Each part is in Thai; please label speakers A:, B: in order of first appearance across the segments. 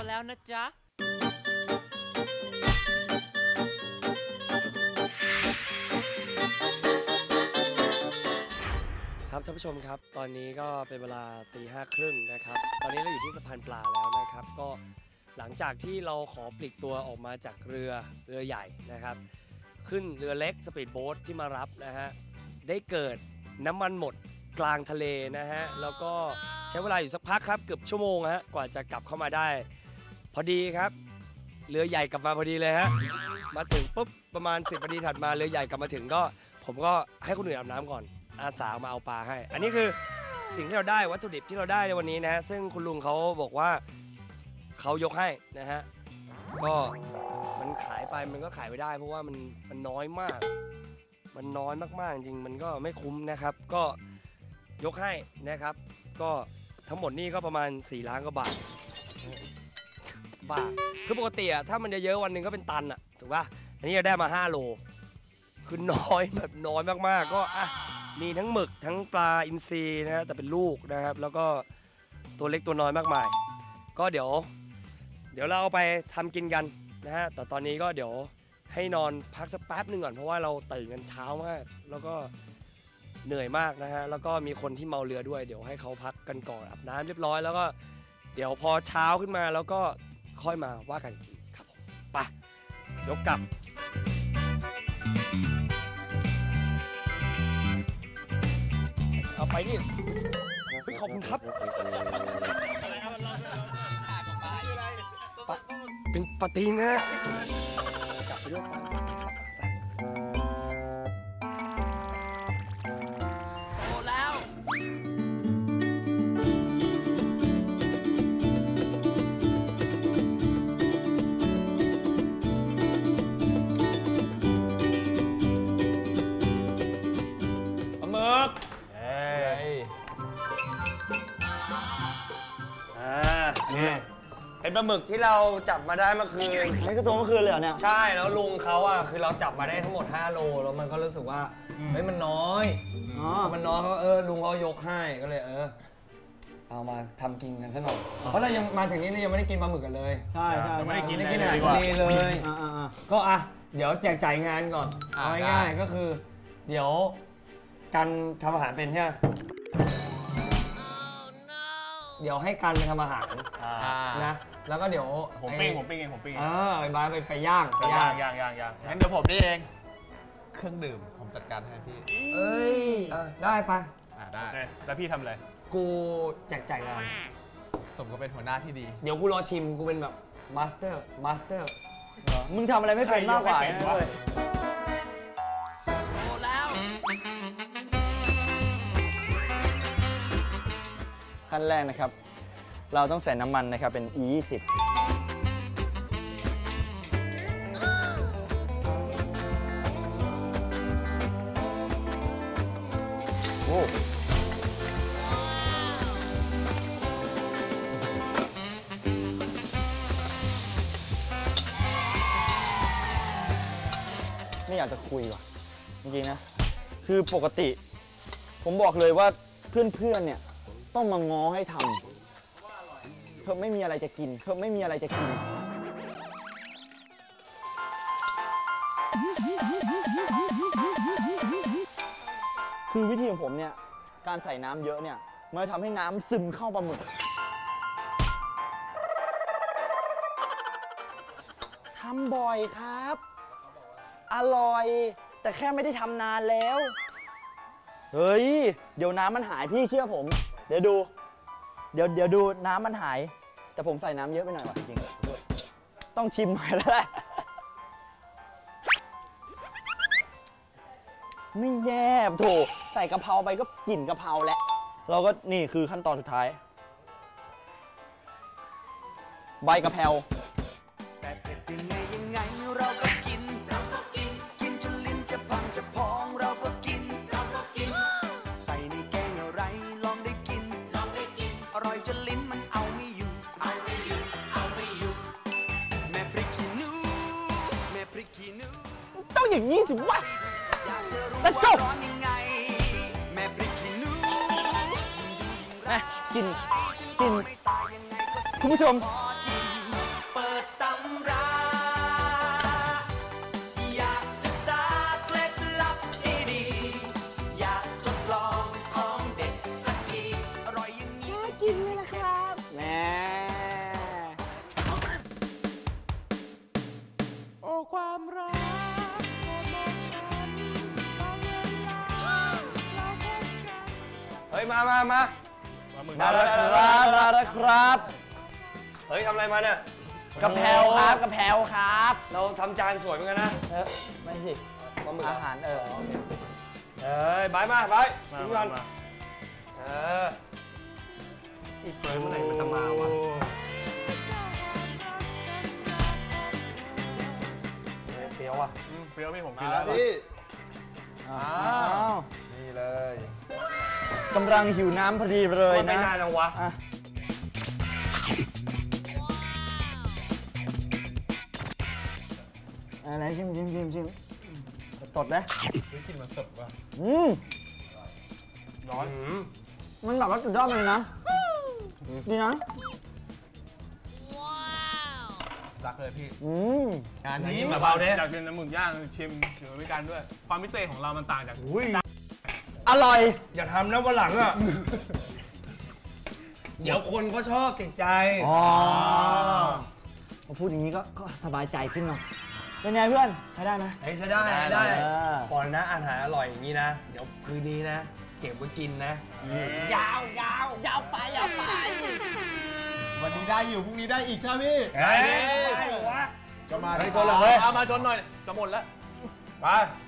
A: แล้วนะจ๊ะ
B: ครับท่านผู้ชมครับตอนนี้ก็เป็นเวลา5:30นะครับตอนนี้เราอยู่ที่สะพานปลาแล้วนะครับก็หลังจากที่เราขอปลีกตัวออกมาจากเรือใหญ่นะครับขึ้นเรือเล็กสปีดโบ๊ทที่มารับนะฮะได้เกิดน้ำมันหมดกลางทะเลนะฮะแล้วก็ใช้เวลาอยู่สักพักครับเกือบชั่วโมงฮะกว่าจะกลับเข้ามาได้พอดีครับเรือใหญ่กลับมาพอดีเลยฮะมาถึงปุ๊บประมาณ10 นาทีถัดมาเรือใหญ่กลับมาถึงก็ผมก็ให้คนอื่นอาบน้ำก่อนอาสามาเอาปลาให้อันนี้คือสิ่งที่เราได้วัตถุดิบที่เราได้ในวันนี้นะซึ่งคุณลุงเขาบอกว่าเขายกให้นะฮะก็มันขายไปมันก็ขายไม่ได้เพราะว่ามันน้อยมากมันน้อยมากๆจริงมันก็ไม่คุ้มนะครับก็ยกให้นะครับก็ทั้งหมดนี่ก็ประมาณ4 ล้านกว่าบาทคือปกติอะถ้ามันเยอะๆวันหนึ่งก็เป็นตันอะถูกป่ะอันนี้จะได้มา5 โลคือน้อยแบบน้อยมากๆก็อ่ะมีทั้งหมึกทั้งปลาอินทรีนะฮะแต่เป็นลูกนะครับแล้วก็ตัวเล็กตัวน้อยมากมายก็เดี๋ยวเราเอาไปทำกินกันนะฮะแต่ตอนนี้ก็เดี๋ยวให้นอนพักสักแป๊บหนึ่งก่อนเพราะว่าเราตื่นกันเช้ามากแล้วก็เหนื่อยมากนะฮะแล้วก็มีคนที่เมาเรือด้วยเดี๋ยวให้เขาพักกันก่อนอาบน้ำเรียบร้อยแล้วก็เดี๋ยวพอเช้าขึ้นมาแล้วก็ค่อยมาว่ากันกินครับผมไปยกกลับเอาไปนี่เฮ้ยขอบคุณครับเป็นปลาตีนนะกลับไปด้วยหมดแล้วปลาหมึกนี่เป็นปลาหมึกที่เราจับมาได้เมื่อคืน
C: นี่คือตัวเมื่อคืนเลยเหรอเนี่ย
B: ใช่แล้วลุงเขาอ่ะคือเราจับมาได้ทั้งหมด5 โลแล้วมันก็รู้สึกว่าเฮ้ยมันน้อยมันน้อยเขาลุงเขายกให้ก็เลยเอามาทำกินกันซะหน่อยเพราะเรายังมาถึงนี้เรายังไม่ได้กินปลาหมึกกันเลย
C: ใช่
B: ไม่ได้กินอาหารทะเลเลยก็เดี๋ยวแจกจ่ายงานก่อนเอาง่ายๆก็คือเดี๋ยวการทำอาหารเป็นใช่ไหมเดี๋ยวให้การไปทำอาหารนะแล้วก็เดี๋ยว
D: ผมปิ้งเอง
B: บ้านไปย่าง
D: งั้นเดี๋ยวผมนี่เองเครื่องดื่มผมจัดการให้พี่
B: ได้ปะ
D: ได้แล้วพี่ทำอะไร
B: กูแจกจ่ายงาน
D: สมก็เป็นหัวหน้าที่ดี
B: เดี๋ยวกูรอชิมกูเป็นแบบมาสเตอร์
C: มึงทำอะไรไม่เป็นมากกว่าเลย
A: หมดแล้ว
C: ขั้นแรกนะครับเราต้องใส่น้ำมันนะครับเป็น E20 โอ้ไม่อยากจะคุยว่ะจริงๆนะคือปกติผมบอกเลยว่าเพื่อนๆเนี่ยต้องมาง้อให้ทำเพิ่มไม่มีอะไรจะกินคือวิธีของผมเนี่ยการใส่น้ำเยอะเนี่ยมันทำให้น้ำซึมเข้าปลาหมึกทำบ่อยครับอร่อยแต่แค่ไม่ได้ทำนานแล้วเฮ้ยเดี๋ยวน้ำมันหายพี่เชื่อผมเดี๋ยวดูน้ำมันหายแต่ผมใส่น้ำเยอะไปหน่อยว่ะจริงๆต้องชิมหน่อยแล้วแหละไม่แย่โถใส่กะเพราไปก็กลิ่นกะเพราแล้วเราก็นี่คือขั้นตอนสุดท้ายใบกะเพรา
E: แต่เผ็ดยังไงเราก็กินกินจนลิ้นจะพังจะพองเราก็กินใส่ในแกงอะไรลองได้กินอร่อยจนลิ้นมันเอาไม่อยู่แม่พริกขี้หนู
C: ต้องอย่างนี้สิวะ
E: Let's go แม่พริกขี้หนู
C: กินคุณผู้ชม
B: ฮ้ยมา
C: แล้วครับ
B: เฮ้ยทำอะไรมาเนี่ย
C: กระเพราครับกระเพราครับ
B: เราทำจานสวยเหมือนกันนะ
C: ไม่สิ
B: ปลาหมึก
C: อาหาร
B: เอ้ยบายมากินกันอีเฟิร์นเมื่อไหร่มันจะมาวะเฟี้ยวอ่ะ
A: เฟี้ยวพี่ผมกิ
D: มาน
A: แล้
D: แล้ว วพี่
C: อ้าว
D: นี่เลย
C: กำลังหิวน้ำพอดีเลย
B: ไม่
C: นะ
B: นานแล้ววะ
C: ไหนชิมตดนะ
D: กินมันสดว่ะ
A: ร้อน
C: มันแบบว่าสุดยอดเลยนะดีนะ
D: รักเลยพี่
A: งานนี้
B: เบาๆเด้
A: จากเป็นน้ำหมึกย่างชิมถือวิการด้วย ความพิเศษของเรามันต่างจาก
C: อร่อย
B: อย่าทำนะวันหลังอ่ะ เดี๋ยวคนก็ชอบติดใจ
C: พอพูดอย่างนี้ก็สบายใจขึ้นเนาะเป็นไงเพื่อนใช้ได้ไหม
B: ใช้ได้
C: เออ
B: ก่อนนะอาหารอร่อยอย่างนี้นะ เดี๋ยวคืนนี้นะ เก็บไว้กินนะ ยาวไป
D: วันนี้ได้อยู่พรุ่งนี้ได้อีกใช่ไหมพี่
B: ได้วะ
D: ก็มา
B: เฮ้
D: ดิ
B: ยชนเลย
A: เอามาจนหน่อยจะหมดแล้ว
B: ไป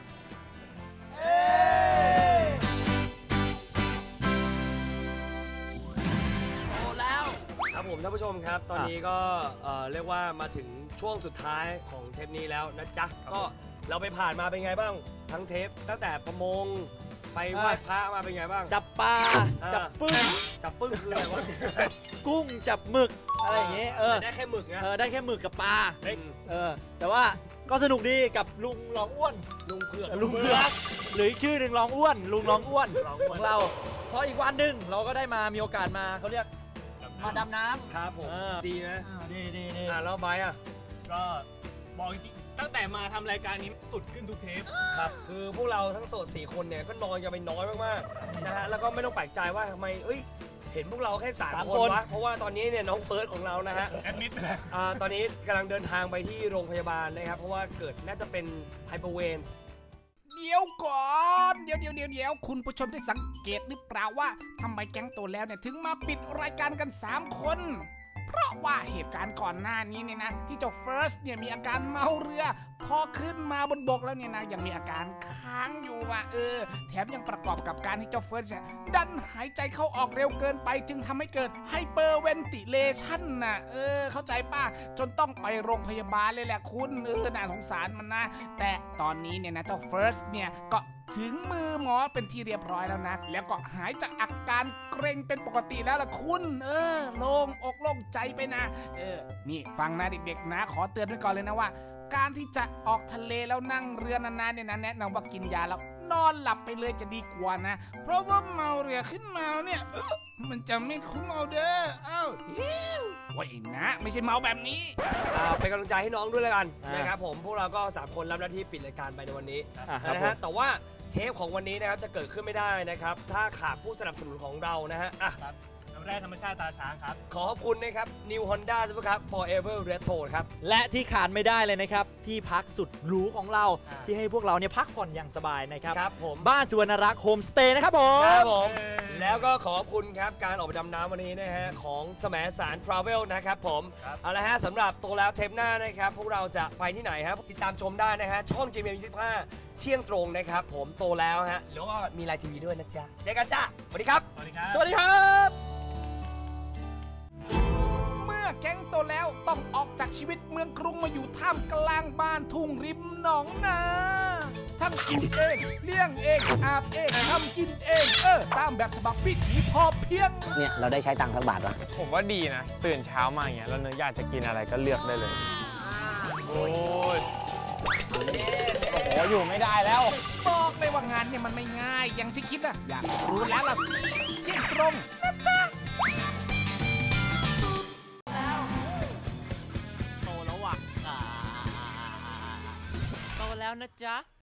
B: ครับผมท่านผู้ชมครับ ตอนนี้ก็เรียกว่ามาถึงช่วงสุดท้ายของเทปนี้แล้วนะจ๊ะ ก็เราไปผ่านมาเป็นไงบ้างทั้งเทปตั้งแต่ประมงไปไหว้พระมาเป็นไงบ้าง
C: จับปลาจับปึ้ง
B: จับปึ้งคืออะไรวะ
C: กุ้งจับหมึกอะไรอย่างเงี้ย
B: ได้แค่หมึกนะ
C: ได้แค่หมึกกับปลา
B: เฮ้ย
C: แต่ว่าก็สนุกดีกับลุงรองอ้วน
B: ลุงเผือก
C: ลุงเผือกหรืออีกชื่อหนึ่งรองอ้วนลุงรองอ้วนของเราเพราะอีกวันหนึ่งเราก็ได้มีโอกาสมาเขาเรียกมาดำน้ำ
B: ครับผม ดีนะ
C: ดี
B: แล้วไบร์ทอ่ะ
A: ก็บอกจริงตั้งแต่มาทำรายการนี้สุดขึ้นทุกเทป
B: ครับ คือพวกเราทั้งโสด4คนเนี่ยก็นอนกันไปน้อยมากๆนะฮะ แล้วก็ไม่ต้องแปลกใจว่าทำไมเห็นพวกเราแค่3คนวะ เพราะว่าตอนนี้เนี่ยน้องเฟิร์สของเรานะฮะ
A: แอดมิดไปแล้ว
B: ตอนนี้กำลังเดินทางไปที่โรงพยาบาลนะครับ เพราะว่าเกิดน่าจะเป็นไฮเปอร์เวน
F: เดี๋ยวก่อนเดี๋ยวคุณผู้ชมได้สังเกตหรือเปล่าว่าทำไมแก๊งโตแล้วเนี่ยถึงมาปิดรายการกัน3คนเพราะว่าเหตุการณ์ก่อนหน้านี้เนี่ยนะที่เจ้าเฟิร์สเนี่ยมีอาการเมาเรือพอขึ้นมาบนบกแล้วเนี่ยนะยังมีอาการค้างอยู่ว่ะแถมยังประกอบกับการที่เจ้าเฟิร์สเนี่ยดันหายใจเข้าออกเร็วเกินไปจึงทำให้เกิดไฮเปอร์เวนติเลชันน่ะเข้าใจป่ะจนต้องไปโรงพยาบาลเลยแหละคุณน่าสงสารมันนะแต่ตอนนี้เนี่ยนะเจ้าเฟิร์สเนี่ยก็ถึงมือหมอเป็นที่เรียบร้อยแล้วนะแล้วก็หายจากอาการเกร็งเป็นปกติแล้วล่ะคุณโล่งอกโล่งใจไปนะนี่ฟังนะเด็กๆนะขอเตือนไว้ก่อนเลยนะว่า การที่จะออกทะเลแล้วนั่งเรือนานๆเนี่ยนะแนะนำว่ากินยาแล้วนอนหลับไปเลยจะดีกว่านะเพราะว่าเมาเรือขึ้นมาเนี่ยมันจะไม่คุ้มเอาเด้อว่าไอ้นะไม่ใช่เมาแบบนี้
B: เป็นกำลังใจให้น้องด้วยแล้วกันนะครับผมพวกเราก็3คนรับหน้าที่ปิดรายการไปในวันนี้นะฮะแต่ว่าเทปของวันนี้นะครับจะเกิดขึ้นไม่ได้นะครับถ้าขาดผู้สนับสนุนของเรานะฮะ
A: น้ำแร่ธรรมชาติตาช้างครับ
B: ขอบคุณนะครับ New Honda ใช่ไหมครับ Forever Retro ครับ
G: และที่ขาดไม่ได้เลยนะครับ ที่พักสุดหรูของเราที่ให้พวกเราเนี่ยพักผ่อนอย่างสบายนะครับ
B: ครับผม
G: บ้านสุวรรณรักษ์โฮมสเตย์นะครับผม
B: ครับผม แล้วก็ขอบคุณครับการออกไปดำน้ำวันนี้นะฮะของแสมสาร Travel นะครับผมเอาละฮะสำหรับตัวแล้วเทปหน้านะครับพวกเราจะไปที่ไหนครับติดตามชมได้นะฮะช่อง GMM25 เที่ยงตรงนะครับผมโตแล้วฮะแล้วก็มีไลน์ทีวีด้วยนะจ๊ะเจอกันจ้าสวัสดีครับ
A: สวัสดีครับ
G: สวัสดีครับ
F: เมื่อแก๊งโตแล้วต้องออกจากชีวิตเมืองกรุงมาอยู่ท่ามกลางบ้านทุ่งริมหนองนาทั้งปลูกเองเลี้ยงเองอาบเองทำกินเองตามแบบฉบับวิถีพอเพียง
H: เนี่ยเราได้ใช้ตังค์สักบาทวะ
A: ผมว่าดีนะ ตื่นเช้ามาอย่างเงี้ยแล้วเนื้ออยากจะกินอะไรก็เลือกได้เลย โอ้ย
G: อยู่ไม่ได้แล้ว
F: บอกเลยว่างานเนี่ยมันไม่ง่ายอย่างที่คิดอะอยากรู้แล้วล่ะสิเที่ยงตรงนะจ๊ะ
G: โตแล้วว่ะโตแล้วนะจ๊ะ